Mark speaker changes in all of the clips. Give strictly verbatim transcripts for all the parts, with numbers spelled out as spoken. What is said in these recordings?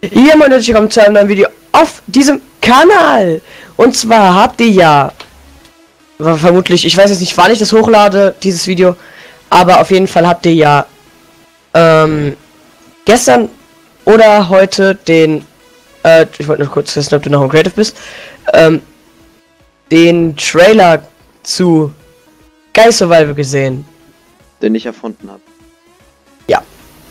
Speaker 1: Ihr meine herzlich willkommen zu einem neuen Video auf diesem Kanal. Und zwar habt ihr ja vermutlich, ich weiß jetzt nicht, wann ich das hochlade, dieses Video, aber auf jeden Fall habt ihr ja ähm, gestern oder heute den, äh, ich wollte nur kurz wissen, ob du noch im Creative bist, ähm, den Trailer zu Sky Survival gesehen.
Speaker 2: Den ich erfunden habe.
Speaker 1: Ja.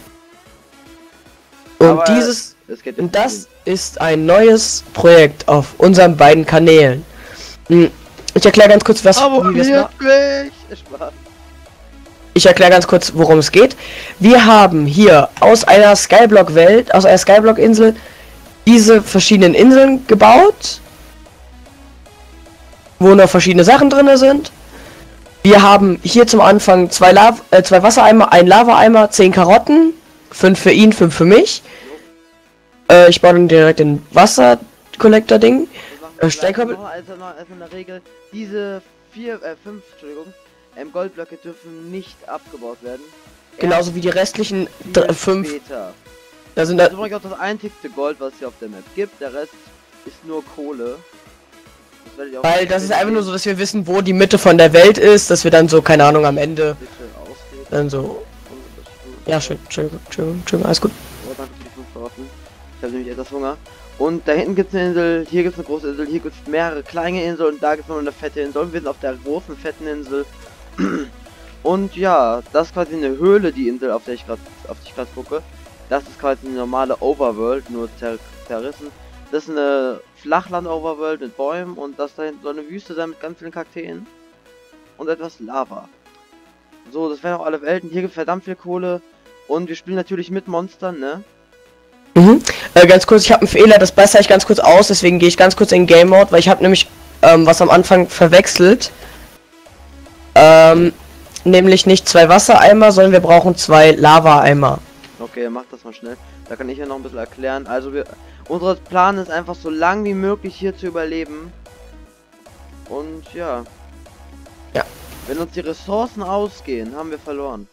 Speaker 1: Und
Speaker 2: Aber
Speaker 1: dieses
Speaker 2: es geht
Speaker 1: Und das ist ein neues Projekt auf unseren beiden Kanälen. Hm, Ich erkläre ganz kurz, was wie wir es machen. Ich erkläre ganz kurz, worum es geht. Wir haben hier aus einer Skyblock-Welt, aus einer Skyblock-Insel, diese verschiedenen Inseln gebaut, wo noch verschiedene Sachen drin sind. Wir haben hier zum Anfang zwei, Lava, äh, zwei Wassereimer, ein Lava-Eimer, zehn Karotten, fünf für ihn, fünf für mich. Äh, ich baue dann direkt den Wasser-Kollektor-Ding. Äh, Steinkoppel.
Speaker 2: Also, also in der Regel, diese vier, äh, fünf, Entschuldigung, ähm, Goldblöcke dürfen nicht abgebaut werden.
Speaker 1: Genauso wie die restlichen fünf.
Speaker 2: Später.
Speaker 1: Da sind
Speaker 2: Das
Speaker 1: da
Speaker 2: ist übrigens auch das einzigste Gold, was es hier auf der Map gibt. Der Rest ist nur Kohle. Das werde ich auch
Speaker 1: weil das ist einfach nur so, dass wir wissen, wo die Mitte von der Welt ist, dass wir dann so, keine Ahnung, am Ende dann so. Ja, schön, schön, schön, schön, alles gut.
Speaker 2: Oh, danke für die fünf Karotten. Ich habe nämlich etwas Hunger. Und da hinten gibt es eine Insel, hier gibt es eine große Insel, hier gibt es mehrere kleine Inseln und da gibt es noch eine fette Insel. Und wir sind auf der großen, fetten Insel. Und ja, das ist quasi eine Höhle, die Insel, auf der ich gerade auf die ich gerade gucke. Das ist quasi eine normale Overworld, nur zer zerrissen. Das ist eine Flachland-Overworld mit Bäumen und das da hinten soll eine Wüste sein mit ganz vielen Kakteen. Und etwas Lava. So, das wären auch alle Welten. Hier gibt es verdammt viel Kohle. Und wir spielen natürlich mit Monstern, ne?
Speaker 1: Mhm. Äh, ganz kurz, ich habe einen Fehler, das bessere ich ganz kurz aus, deswegen gehe ich ganz kurz in Game Mode, weil ich habe nämlich ähm, was am Anfang verwechselt. Ähm, nämlich nicht zwei Wassereimer, sondern wir brauchen zwei Lava-Eimer.
Speaker 2: Okay, mach das mal schnell. Da kann ich ja noch ein bisschen erklären. Also wir, unser Plan ist einfach so lang wie möglich hier zu überleben. Und ja.
Speaker 1: Ja.
Speaker 2: Wenn uns die Ressourcen ausgehen, haben wir verloren.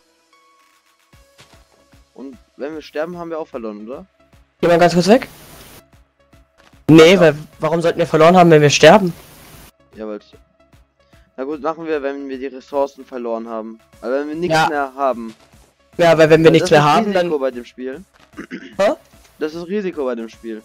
Speaker 2: Und wenn wir sterben, haben wir auch verloren, oder?
Speaker 1: Geh mal ganz kurz weg. Nee, ja. Weil warum sollten wir verloren haben, wenn wir sterben?
Speaker 2: Ja, weil... Na gut, machen wir, wenn wir die Ressourcen verloren haben. Aber wenn wir nichts
Speaker 1: ja.
Speaker 2: mehr haben.
Speaker 1: Ja, weil wenn wir nichts mehr haben,
Speaker 2: dann... Das ist Risiko
Speaker 1: dann...
Speaker 2: bei dem Spiel.
Speaker 1: Hä?
Speaker 2: Das ist Risiko bei dem Spiel.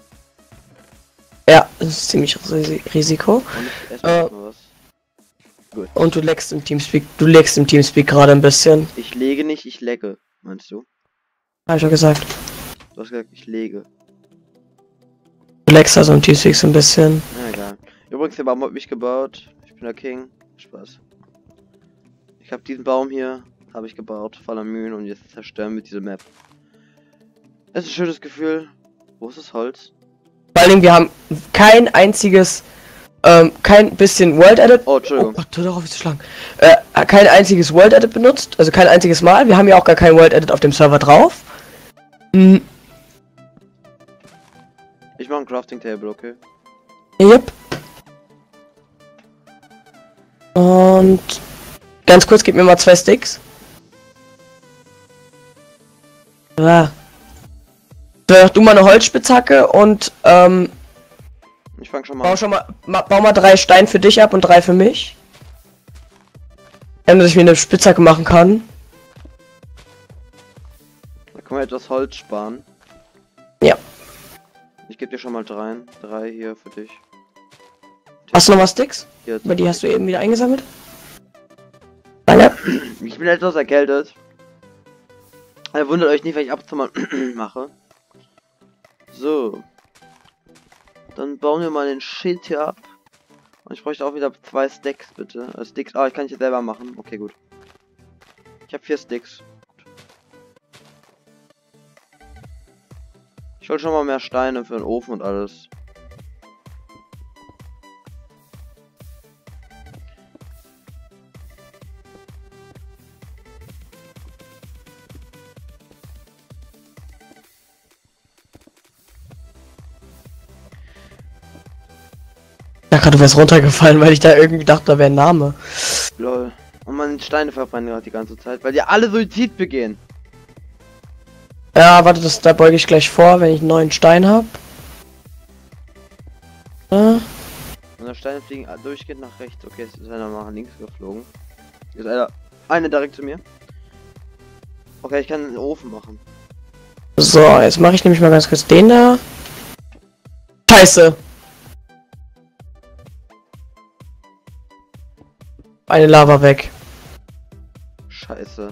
Speaker 1: Ja, das ist ziemlich Risiko.
Speaker 2: Und, ich äh, mal was.
Speaker 1: Gut. Und du leckst im Teamspeak, du legst im Teamspeak gerade ein bisschen.
Speaker 2: Ich lege nicht, ich lecke, meinst du?
Speaker 1: Hab ich doch gesagt.
Speaker 2: Du hast gesagt, ich lege.
Speaker 1: Du leckst also im Teamspeak so ein bisschen.
Speaker 2: Na egal. Übrigens, der Baum hat mich gebaut. Ich bin der King. Spaß. Ich habe diesen Baum hier, habe ich gebaut, voller Mühen und jetzt zerstören wir diese Map. Es ist ein schönes Gefühl. Wo ist das Holz?
Speaker 1: Vor allem, wir haben kein einziges, ähm, kein bisschen World Edit.
Speaker 2: Oh, Entschuldigung.
Speaker 1: Oh Gott, hör doch auf, wie zu schlagen. Äh, kein einziges World Edit benutzt, also kein einziges Mal. Wir haben ja auch gar kein World Edit auf dem Server drauf. Hm.
Speaker 2: Ich mache ein Crafting Table, okay?
Speaker 1: Yep. Und ganz kurz, gib mir mal zwei Sticks. Ja. Du mal eine Holzspitzhacke und ähm,
Speaker 2: ich fang schon mal.
Speaker 1: Bau schon mal, ma, bau mal drei Steine für dich ab und drei für mich. Damit ich mir eine Spitzhacke machen kann.
Speaker 2: Da können wir etwas Holz sparen.
Speaker 1: Ja.
Speaker 2: Ich gebe dir schon mal drei. Drei hier für dich.
Speaker 1: Hast du noch mal Sticks?
Speaker 2: Hier,
Speaker 1: Weil die hast du eben wieder eingesammelt. Danke.
Speaker 2: Ich bin etwas erkältet. Also wundert euch nicht, wenn ich ab und zu mal mache. So. Dann bauen wir mal den Schild hier ab. Und ich bräuchte auch wieder zwei Sticks, bitte. Äh, Sticks. Ah, ich kann ich jetzt selber machen. Okay, gut. Ich habe vier Sticks. Ich hol schon mal mehr Steine für den Ofen und alles.
Speaker 1: Ja, gerade du wärst runtergefallen, weil ich da irgendwie dachte, da wäre ein Name.
Speaker 2: Lol. Und meine Steine verbrennen gerade die ganze Zeit, weil die alle Suizid begehen.
Speaker 1: Ja, warte, das, da beuge ich gleich vor, wenn ich einen neuen Stein habe. Ja.
Speaker 2: Und der Steine fliegen durchgehend nach rechts. Okay, jetzt ist einer mal nach links geflogen. Ist einer. Eine direkt zu mir. Okay, ich kann einen Ofen machen.
Speaker 1: So, jetzt mache ich nämlich mal ganz kurz den da. Scheiße. Eine Lava weg.
Speaker 2: Scheiße.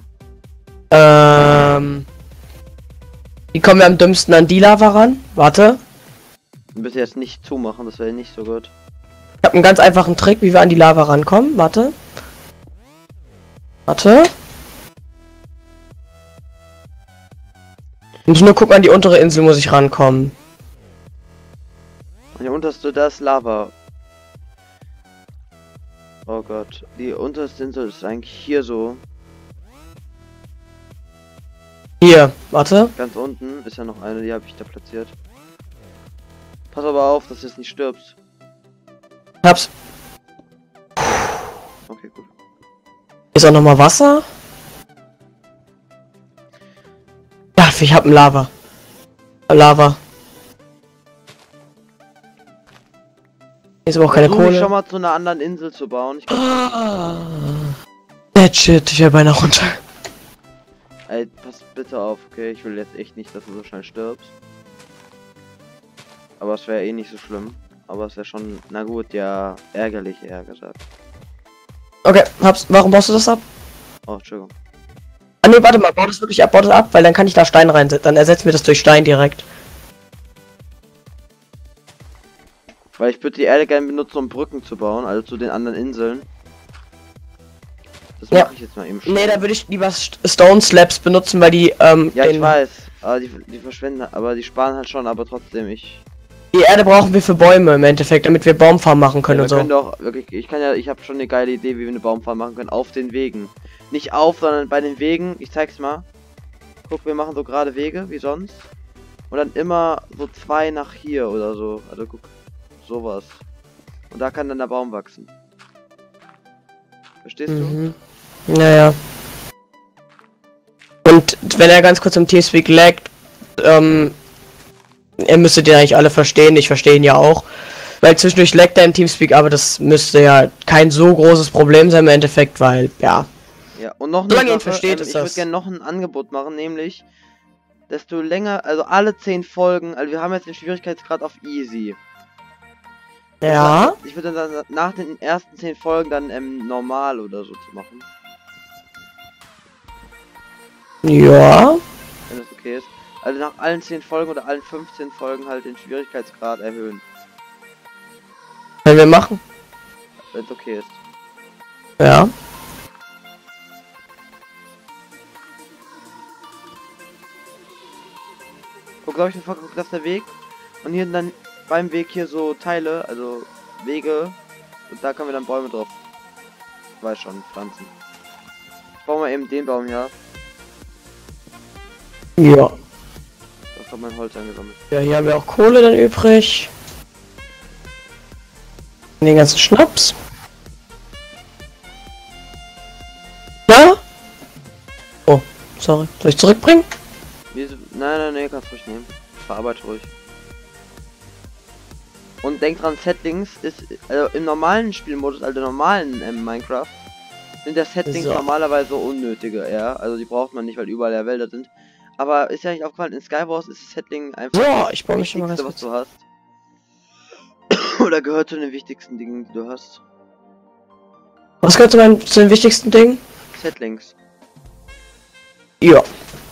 Speaker 1: Ähm. Wie kommen wir am dümmsten an die Lava ran? Warte.
Speaker 2: Bitte jetzt nicht zumachen, das wäre nicht so gut.
Speaker 1: Ich habe einen ganz einfachen Trick, wie wir an die Lava rankommen. Warte. Warte. Ich muss nur gucken, an die untere Insel muss ich rankommen.
Speaker 2: Und die unterste, da ist Lava. Oh Gott. Die unterste Insel ist eigentlich hier so.
Speaker 1: Hier, warte.
Speaker 2: Ganz unten ist ja noch eine, die habe ich da platziert. Pass aber auf, dass du jetzt nicht stirbst.
Speaker 1: Hab's.
Speaker 2: Okay, gut.
Speaker 1: Ist auch noch mal Wasser? Ja, ich hab ein Lava. Lava. Ist aber auch keine
Speaker 2: Versuch
Speaker 1: Kohle.
Speaker 2: schon mal zu einer anderen Insel zu bauen. Ich glaub,
Speaker 1: Ah, that shit, ich wäre beinahe runter.
Speaker 2: ey, pass bitte auf, okay? Ich will jetzt echt nicht, dass du so schnell stirbst. Aber es wäre eh nicht so schlimm. Aber es wäre schon, na gut, ja, ärgerlich, eher gesagt.
Speaker 1: Okay, hab's. Warum baust du das ab?
Speaker 2: Oh, Entschuldigung.
Speaker 1: Ah ne, warte mal, bau das wirklich ab, bau das ab, weil dann kann ich da Stein reinsetzen. Dann ersetzt mir das durch Stein direkt.
Speaker 2: Weil ich würde die Erde gerne benutzen, um Brücken zu bauen, also zu den anderen Inseln. Das
Speaker 1: Ja.
Speaker 2: mache ich jetzt mal eben schnell.
Speaker 1: Ne, da würde ich lieber St Stone Slabs benutzen, weil die, ähm,
Speaker 2: Ja, ich
Speaker 1: den,
Speaker 2: weiß. Aber die, die verschwenden, aber die sparen halt schon, aber trotzdem, ich...
Speaker 1: die Erde brauchen wir für Bäume im Endeffekt, damit wir Baumfarm machen können
Speaker 2: Ja,
Speaker 1: und
Speaker 2: wir
Speaker 1: so.
Speaker 2: können doch wirklich, ich kann ja, ich habe schon eine geile Idee, wie wir eine Baumfarm machen können, auf den Wegen. Nicht auf, sondern bei den Wegen, ich zeig's mal. Guck, wir machen so gerade Wege, wie sonst. Und dann immer so zwei nach hier oder so. Also guck, sowas. Und da kann dann der Baum wachsen. Verstehst
Speaker 1: Mhm. Naja. Und wenn er ganz kurz im Teamspeak laggt, ähm, ihr müsstet ja eigentlich alle verstehen, ich verstehe ihn ja auch. Weil zwischendurch laggt er im Teamspeak, aber das müsste ja kein so großes Problem sein im Endeffekt, weil, ja.
Speaker 2: du? Ja, und noch
Speaker 1: Solange
Speaker 2: eine
Speaker 1: ihn
Speaker 2: Sache,
Speaker 1: versteht,
Speaker 2: ähm,
Speaker 1: ist
Speaker 2: ich würde
Speaker 1: das-
Speaker 2: gerne noch ein Angebot machen, nämlich, desto länger, also alle zehn Folgen, also wir haben jetzt den Schwierigkeitsgrad auf Easy.
Speaker 1: Ja.
Speaker 2: Ich würde dann nach den ersten zehn Folgen dann ähm, normal oder so zu machen,
Speaker 1: Ja.
Speaker 2: wenn das okay ist. Also nach allen zehn Folgen oder allen fünfzehn Folgen halt den Schwierigkeitsgrad erhöhen,
Speaker 1: Können wir machen.
Speaker 2: wenn es okay ist.
Speaker 1: Ja.
Speaker 2: Guck, glaube ich, mir guck, das ist der Weg. Und hier dann beim Weg hier so Teile, also Wege. Und da können wir dann Bäume drauf. Ich weiß schon, pflanzen. Ich baue mal eben den Baum hier.
Speaker 1: Ja.
Speaker 2: Das hat mein Holz angesammelt.
Speaker 1: Ja, hier haben wir auch Kohle dann übrig. Den ganzen Schnaps. Ja? Oh, sorry. Soll ich zurückbringen?
Speaker 2: Wieso? Nein, nein, nein, kannst ruhig nehmen. Verarbeite ruhig. Und denk dran, Settings ist, also im normalen Spielmodus, also normalen ähm, Minecraft, sind der Settings
Speaker 1: So.
Speaker 2: normalerweise unnötige, ja. Also die braucht man nicht, weil überall ja Wälder sind. Aber ist ja nicht aufgefallen, in Skywars ist das Setting einfach
Speaker 1: So,
Speaker 2: das
Speaker 1: ich baue mich schon mal ganz
Speaker 2: Wichtigste, was
Speaker 1: kurz.
Speaker 2: du hast. Oder gehört zu den wichtigsten Dingen, die du hast.
Speaker 1: Was gehört zu, meinen, zu den wichtigsten Dingen?
Speaker 2: Settings.
Speaker 1: Ja.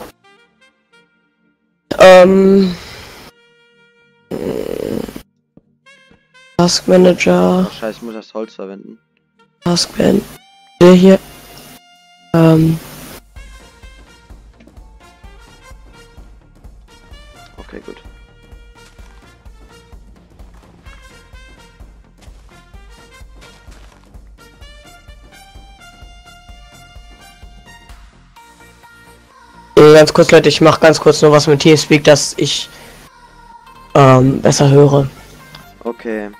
Speaker 1: Ähm. Task Manager.
Speaker 2: Ach, scheiße, ich muss das Holz verwenden.
Speaker 1: Task Manager. Der hier. Ähm.
Speaker 2: Okay, gut.
Speaker 1: äh, Ganz kurz, Leute, ich mache ganz kurz nur was mit Teamspeak, dass ich ähm, besser höre.
Speaker 2: Okay.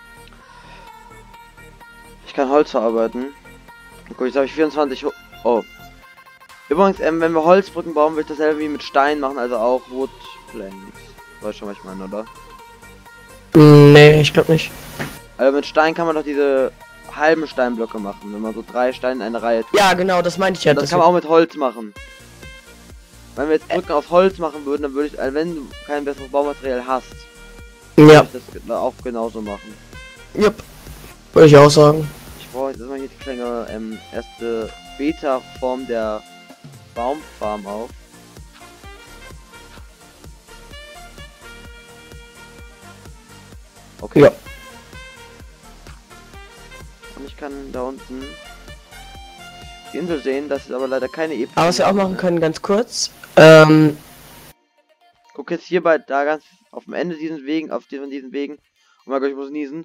Speaker 2: Ich kann Holz verarbeiten. Gut, jetzt habe ich vierundzwanzig. Ho oh. Übrigens, ähm, wenn wir Holzbrücken bauen, will ich dasselbe wie mit Stein machen, also auch Wood Planks. Weißt schon, was ich meine, oder?
Speaker 1: Nee, ich glaube nicht.
Speaker 2: Also mit Stein kann man doch diese halben Steinblöcke machen, wenn man so drei Steine in eine Reihe tut.
Speaker 1: Ja, genau, das meinte ich ja.
Speaker 2: Das, das kann man auch mit Holz machen. Wenn wir jetzt Brücken aus Holz machen würden, dann würde ich, also wenn du kein besseres Baumaterial hast,
Speaker 1: ja,
Speaker 2: würde ich das auch genauso machen.
Speaker 1: Jupp. Würde ich auch sagen.
Speaker 2: Ich brauche jetzt erstmal hier die kleine ähm, erste Beta-Form der Baumfarm auf. Okay.
Speaker 1: Ja.
Speaker 2: Und ich kann da unten die Insel sehen, das ist aber leider keine Ebene.
Speaker 1: Aber was wir auch machen können, ganz kurz. Ähm.
Speaker 2: Guck jetzt hier bei da ganz auf dem Ende diesen Wegen, auf diesen, diesen Wegen. Oh mein Gott, ich muss niesen.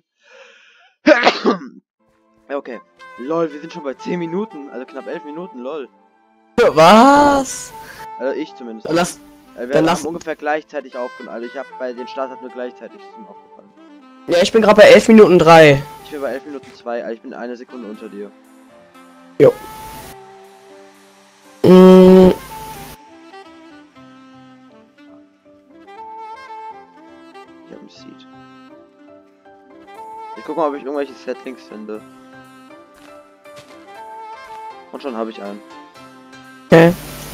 Speaker 2: Ja, okay. Lol, wir sind schon bei zehn Minuten, also knapp elf Minuten, lol.
Speaker 1: Was?
Speaker 2: Also ich zumindest.
Speaker 1: Dann lass.
Speaker 2: Also wir
Speaker 1: dann
Speaker 2: haben
Speaker 1: lass-
Speaker 2: ungefähr gleichzeitig aufgenommen. Also ich habe bei den Start hat nur gleichzeitig, das ist mir aufgefallen.
Speaker 1: Ja, ich bin gerade bei elf Minuten drei.
Speaker 2: Ich bin bei elf Minuten zwei, also ich bin eine Sekunde unter dir.
Speaker 1: Jo. Mm,
Speaker 2: Ich habe einen Seed. Ich guck mal, ob ich irgendwelche Settings finde. Und schon habe ich einen.
Speaker 1: okay.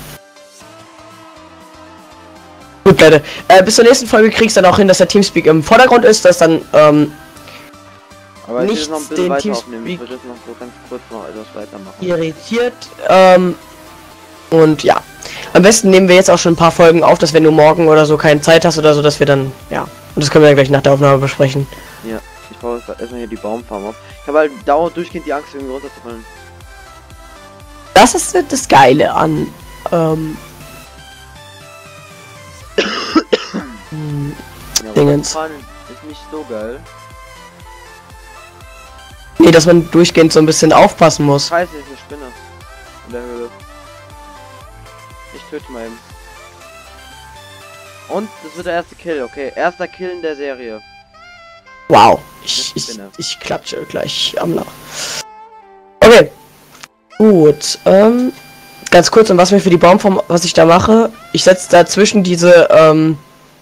Speaker 1: Gut, Leute. Äh, bis zur nächsten Folge kriegst du dann auch hin, dass der Teamspeak im Vordergrund ist, dass dann, ähm,
Speaker 2: Aber ich will
Speaker 1: Nichts
Speaker 2: jetzt noch ein bisschen
Speaker 1: den
Speaker 2: weiter
Speaker 1: Teamspeak-
Speaker 2: aufnehmen. Ich würde jetzt noch so ganz kurz noch etwas weitermachen.
Speaker 1: irritiert. Ähm, und ja. Am besten nehmen wir jetzt auch schon ein paar Folgen auf, dass wenn du morgen oder so keine Zeit hast oder so, dass wir dann, ja. Und das können wir dann gleich nach der Aufnahme besprechen.
Speaker 2: Ja, ich baue jetzt erstmal hier die Baumfarm auf. Ich habe halt dauernd durchgehend die Angst, irgendwie runterzufallen.
Speaker 1: Das ist das Geile an, ähm, hm,
Speaker 2: Ja,
Speaker 1: Dingens.
Speaker 2: runterfallen ist nicht so geil.
Speaker 1: nee, dass man durchgehend so ein bisschen aufpassen muss.
Speaker 2: Scheiße, ist eine Spinne. In der Höhle. Ich töte mal eben. Und das wird der erste Kill, okay. Erster Kill in der Serie.
Speaker 1: Wow. Ich, ich, ich klatsche gleich am Lauch. Okay. Gut. Ähm, ganz kurz, und was mir für die Baumform, was ich da mache, ich setze dazwischen diese, ähm,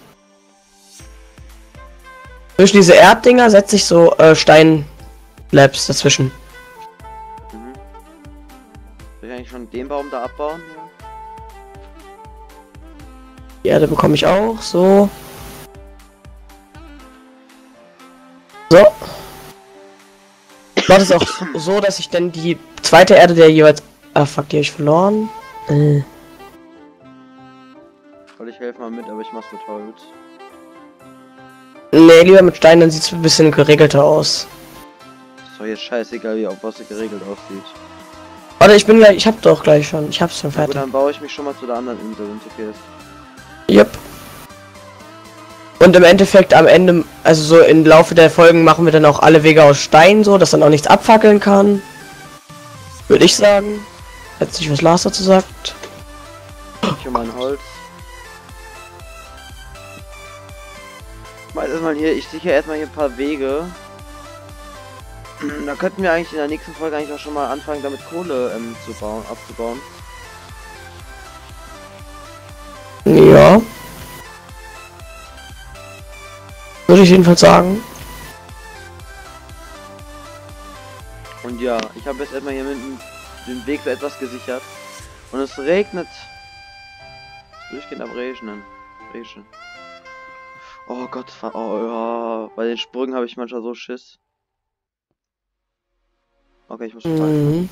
Speaker 1: zwischen diese Erddinger setze ich so äh, Steinlabs dazwischen.
Speaker 2: Mhm. Soll ich eigentlich schon den Baum da abbauen? Ja.
Speaker 1: Die Erde bekomme ich auch, so. So. Ich mache das auch so, dass ich dann die zweite Erde der jeweils... Ah, fuck, die habe ich verloren. Äh.
Speaker 2: Soll ich helfe mal mit, aber ich mach's mit Holz.
Speaker 1: Nee, lieber mit Stein, dann sieht es ein bisschen geregelter aus.
Speaker 2: Ist doch jetzt scheißegal, wie auf was sie geregelt aussieht.
Speaker 1: Warte, ich bin gleich... Ich hab doch gleich schon. Ich hab's schon
Speaker 2: Gut,
Speaker 1: fertig.
Speaker 2: dann baue ich mich schon mal zu der anderen Insel, wenn es okay ist.
Speaker 1: Yep. Und im Endeffekt am Ende, also so im Laufe der Folgen machen wir dann auch alle Wege aus Stein, so dass dann auch nichts abfackeln kann. Würde ich sagen. Jetzt nicht, was Lars dazu sagt.
Speaker 2: Ich hol mein Holz. Ich mach erstmal hier, ich sichere erstmal hier ein paar Wege. Da könnten wir eigentlich in der nächsten Folge eigentlich auch schon mal anfangen, damit Kohle ähm, zu bauen, abzubauen.
Speaker 1: Ja. Würde ich jedenfalls sagen.
Speaker 2: Und ja, ich habe jetzt erstmal hier mitten den Weg für etwas gesichert. Und es regnet. Durchgehend am Regnen. Regnen. Oh Gott, oh ja. Bei den Sprüngen habe ich manchmal so Schiss. Okay, ich muss fallen.
Speaker 1: Mhm.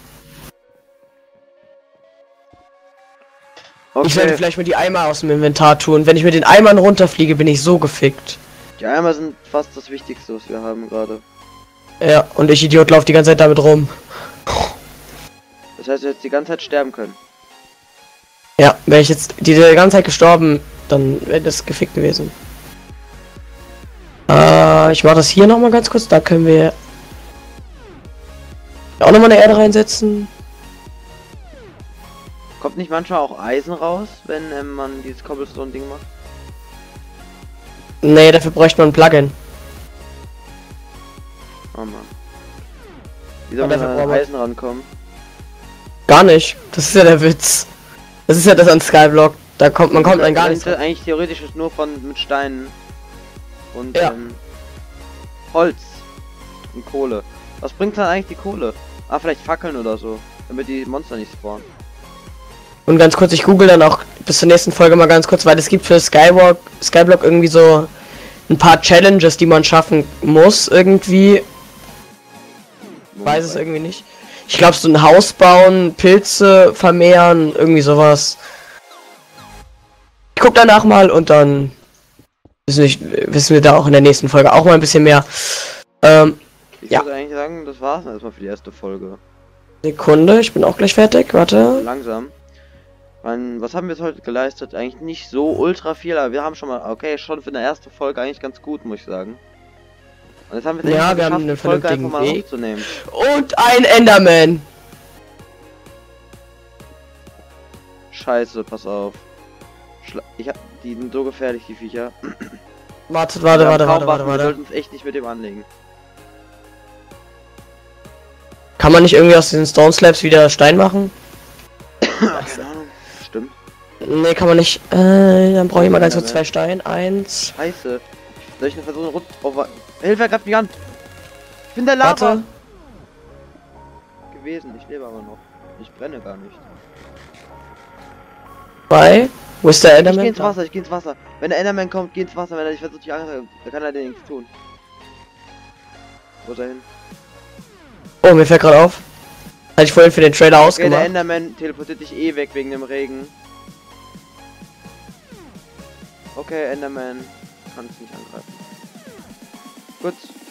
Speaker 1: Ich sollte vielleicht mal die Eimer aus dem Inventar tun. Wenn ich mit den Eimern runterfliege, bin ich so gefickt.
Speaker 2: Die Eimer sind fast das Wichtigste, was wir haben gerade.
Speaker 1: Ja, und ich Idiot laufe die ganze Zeit damit rum.
Speaker 2: Das heißt, wir jetzt die ganze Zeit sterben können.
Speaker 1: Ja, wäre ich jetzt die ganze Zeit gestorben, dann wäre das gefickt gewesen. Äh, ich mache das hier noch mal ganz kurz. Da können wir auch noch mal eine Erde reinsetzen.
Speaker 2: Kommt nicht manchmal auch Eisen raus, wenn ähm, man dieses Cobblestone-Ding macht?
Speaker 1: Nee, dafür bräuchte man ein Plugin.
Speaker 2: Oh Mann. Wie soll
Speaker 1: Und
Speaker 2: man
Speaker 1: dafür
Speaker 2: an
Speaker 1: brauchen wir-
Speaker 2: Eisen rankommen?
Speaker 1: Gar nicht. Das ist ja der Witz. Das ist ja das an Skyblock. Da kommt man kommt dann gar nicht.
Speaker 2: Eigentlich theoretisch ist nur von mit Steinen und
Speaker 1: ja.
Speaker 2: ähm, Holz und Kohle. Was bringt dann eigentlich die Kohle? Ah, vielleicht Fackeln oder so, damit die Monster nicht spawnen.
Speaker 1: Und ganz kurz, ich google dann auch bis zur nächsten Folge mal ganz kurz, weil es gibt für Skywalk, Skyblock irgendwie so ein paar Challenges, die man schaffen muss irgendwie. Weiß es irgendwie nicht. Ich glaube, so ein Haus bauen, Pilze vermehren, irgendwie sowas. Ich guck danach mal und dann wissen wir, wissen wir da auch in der nächsten Folge auch mal ein bisschen mehr. Ähm,
Speaker 2: ich
Speaker 1: ja.
Speaker 2: würde eigentlich sagen, das war's dann erstmal für die erste Folge.
Speaker 1: Sekunde, ich bin auch gleich fertig, warte.
Speaker 2: Langsam. Meine, was haben wir jetzt heute geleistet? Eigentlich nicht so ultra viel, aber wir haben schon mal, okay, schon für eine erste Folge eigentlich ganz gut, muss ich sagen. Und jetzt haben wir
Speaker 1: ja, wir
Speaker 2: geschafft,
Speaker 1: haben eine
Speaker 2: Folge
Speaker 1: vernünftigen
Speaker 2: einfach mal
Speaker 1: Weg.
Speaker 2: aufzunehmen.
Speaker 1: Und ein Enderman.
Speaker 2: Scheiße, pass auf. Schla ich hab, die sind so gefährlich, die Viecher.
Speaker 1: Warte, warte,
Speaker 2: Wir
Speaker 1: warte,
Speaker 2: haben kaum
Speaker 1: warte, warte,
Speaker 2: Waffen, wir
Speaker 1: warte.
Speaker 2: sollten uns echt nicht mit dem anlegen.
Speaker 1: Kann man nicht irgendwie aus den Stone Slabs wieder Stein machen?
Speaker 2: Keine Ahnung. Stimmt.
Speaker 1: Nee, kann man nicht. Äh, dann brauche ich mal ganz kurz zwei Steine. Eins.
Speaker 2: Scheiße. Soll ich eine versuchen rund... Oh, Hilfe, greift mich an! Ich bin der Lava!
Speaker 1: Warte.
Speaker 2: Gewesen, ich lebe aber noch. Ich brenne gar nicht.
Speaker 1: Bei. Wo ist der
Speaker 2: Ich
Speaker 1: Enderman?
Speaker 2: geh ins Wasser, ich geh ins Wasser. Wenn der Enderman kommt, geh ins Wasser. Wenn er dich versucht, dich angreifen, dann kann er dir nichts tun. Wo ist er hin?
Speaker 1: Oh, mir fällt gerade auf. Hatte ich vorhin für den Trailer
Speaker 2: Okay,
Speaker 1: ausgemacht.
Speaker 2: der Enderman teleportiert dich eh weg wegen dem Regen. Okay, Enderman kann es nicht angreifen. Gut.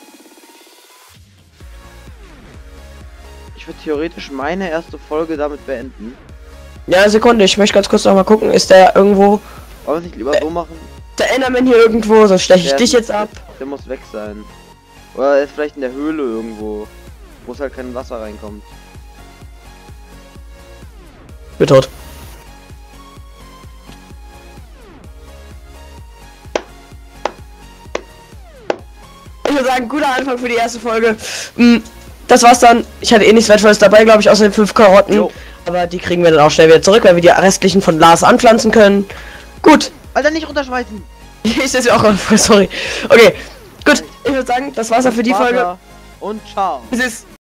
Speaker 2: Ich würde theoretisch meine erste Folge damit beenden.
Speaker 1: Ja, Sekunde, ich möchte ganz kurz noch mal gucken, ist der irgendwo.
Speaker 2: Wollen wir es nicht lieber so machen?
Speaker 1: Der Enderman hier irgendwo, sonst steche ich
Speaker 2: Der-
Speaker 1: dich jetzt ab.
Speaker 2: Der muss weg sein. Oder er ist vielleicht in der Höhle irgendwo, wo es halt kein Wasser reinkommt.
Speaker 1: Bin tot. Ich würde sagen, guter Anfang für die erste Folge. Mm, Das war's dann. Ich hatte eh nichts Wertvolles dabei, glaube ich, außer den fünf Karotten.
Speaker 2: Jo.
Speaker 1: Aber die kriegen wir dann auch schnell wieder zurück, weil wir die restlichen von Lars anpflanzen können. Gut.
Speaker 2: Alter, nicht runterschmeißen!
Speaker 1: Ich sehe auch auf. Sorry. Okay. Gut. Ich würde sagen, das war's dann für die Folge.
Speaker 2: Und ciao!
Speaker 1: Bis jetzt.